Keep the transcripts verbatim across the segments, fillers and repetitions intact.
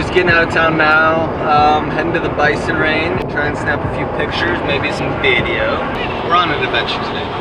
Just getting out of town now, um, heading to the Bison Range, try and snap a few pictures, maybe some video. We're on an adventure today.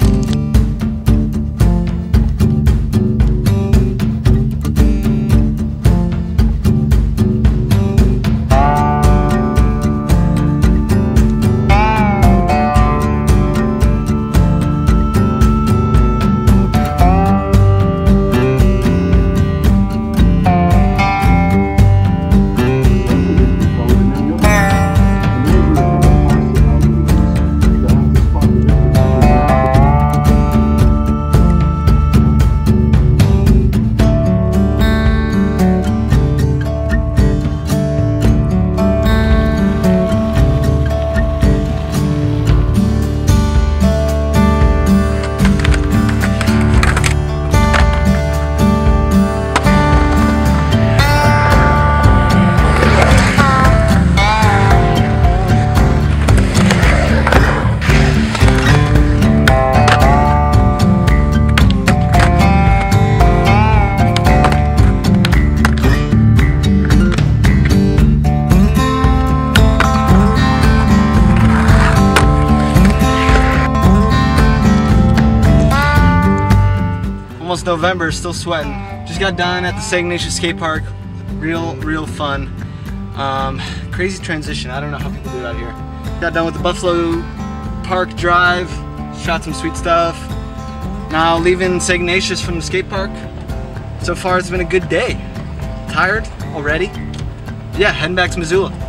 Almost November, still sweating. Just got done at the Saint Ignatius Skate Park. Real, real fun. Um, crazy transition. I don't know how people do it out here. Got done with the Buffalo Park Drive, shot some sweet stuff. Now leaving Saint Ignatius from the skate park. So far it's been a good day. Tired already? Yeah, heading back to Missoula.